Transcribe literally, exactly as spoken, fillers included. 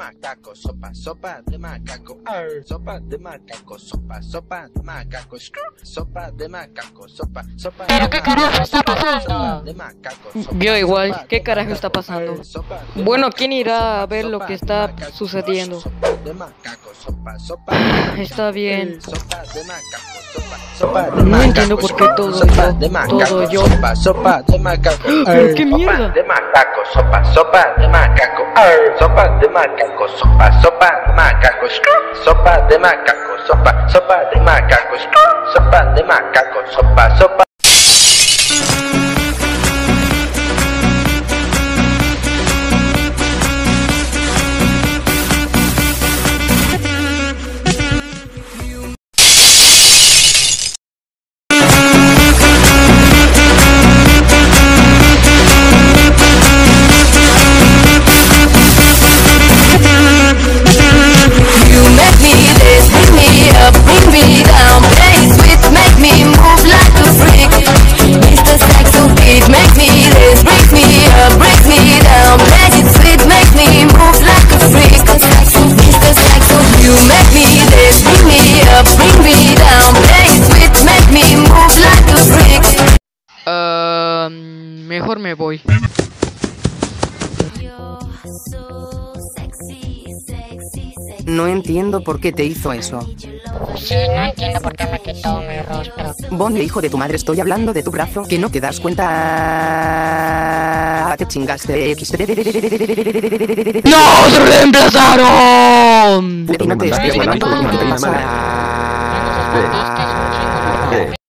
macaco, sopa, sopa de macaco, arr, sopa de macaco, sopa, sopa de macaco, screw, sopa de macaco, sopa, sopa. ¿Pero qué carajo está pasando? de macaco, sopa, Yo igual, sopa ¿qué de carajo macaco, está pasando? arr, sopa de Bueno, macaco, ¿quién irá a sopa, ver lo sopa que de está macaco, sucediendo? sopa de macaco, sopa, sopa de macaco, Está bien. sopa de macaco, sopa, sopa de No macaco, entiendo por qué todo sopa yo, de macaco, todo yo. sopa, sopa de macaco, ¿Pero arr, qué sopa mierda? de macaco, sopa, sopa de macaco, arr, sopa de macaco, sopa, sopa de macaco, screw, sopa de macaco, sopa, sopa de macaco, screw, sopa de macaco, sopa, sopa. Ah, mejor me voy. No entiendo por qué te hizo eso. Sí, no entiendo por qué me quitó mi rostro. Bonnie, hijo de tu madre, estoy hablando de tu brazo, que no te das cuenta. Te chingaste. ¡No! ¡Se reemplazaron! Puto, no te estés Ay, hablando, no, coño, ¿qué te no, pasa? no, no, no, no, no, no, no, no, no, no, no, no, no, no, no, no,